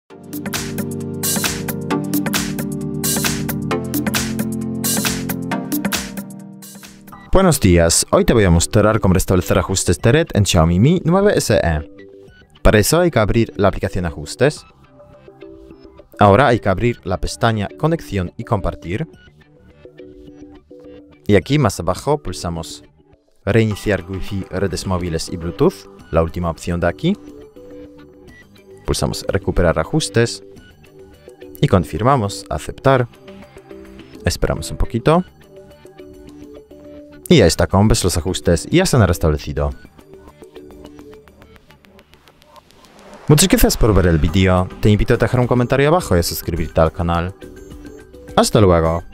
Buenos días, hoy te voy a mostrar cómo restablecer ajustes de red en Xiaomi Mi 9 SE. Para eso hay que abrir la aplicación Ajustes. Ahora hay que abrir la pestaña Conexión y Compartir. Y aquí más abajo pulsamos Reiniciar Wi-Fi, redes móviles y Bluetooth, la última opción de aquí. Pulsamos Recuperar ajustes. Y confirmamos Aceptar. Esperamos un poquito. Y ya está, como ves los ajustes ya se han restablecido. Muchas gracias por ver el vídeo, te invito a dejar un comentario abajo y a suscribirte al canal. Hasta luego.